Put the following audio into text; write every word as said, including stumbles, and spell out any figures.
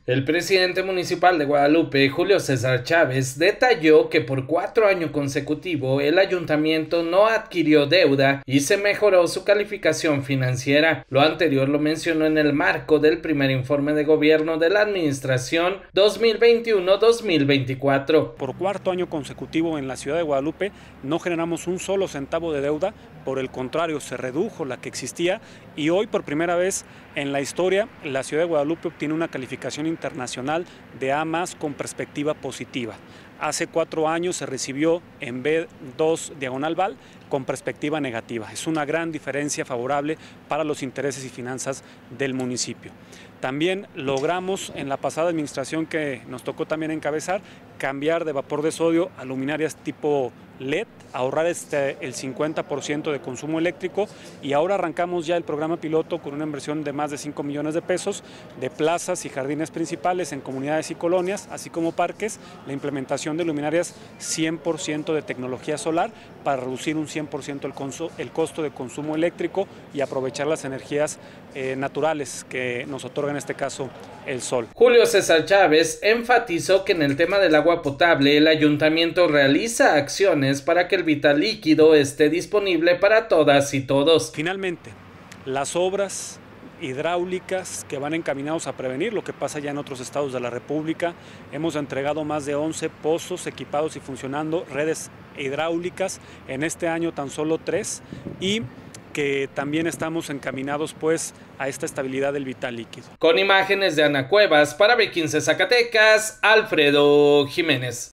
El presidente municipal de Guadalupe, Julio César Chávez, detalló que por cuatro años consecutivos el ayuntamiento no adquirió deuda y se mejoró su calificación financiera. Lo anterior lo mencionó en el marco del primer informe de gobierno de la administración dos mil veintiuno dos mil veinticuatro. Por cuarto año consecutivo en la ciudad de Guadalupe no generamos un solo centavo de deuda, por el contrario se redujo la que existía y hoy por primera vez en la historia la ciudad de Guadalupe obtiene una calificación internacional de A más con perspectiva positiva. Hace cuatro años se recibió en B dos diagonal Val con perspectiva negativa. Es una gran diferencia favorable para los intereses y finanzas del municipio. También logramos en la pasada administración que nos tocó también encabezar cambiar de vapor de sodio a luminarias tipo L E D, ahorrar este, el cincuenta por ciento de consumo eléctrico y ahora arrancamos ya el programa piloto con una inversión de más de cinco millones de pesos de plazas y jardines principales en comunidades y colonias, así como parques, la implementación de luminarias cien por ciento de tecnología solar para reducir un cien por ciento el, el costo de consumo eléctrico y aprovechar las energías eh, naturales que nos otorga en este caso el sol. Julio César Chávez enfatizó que en el tema del agua potable el ayuntamiento realiza acciones para que el vital líquido esté disponible para todas y todos. Finalmente, las obras hidráulicas que van encaminados a prevenir lo que pasa ya en otros estados de la República. Hemos entregado más de once pozos equipados y funcionando, redes hidráulicas, en este año tan solo tres, y que también estamos encaminados pues a esta estabilidad del vital líquido. Con imágenes de Ana Cuevas para B quince Zacatecas, Alfredo Jiménez.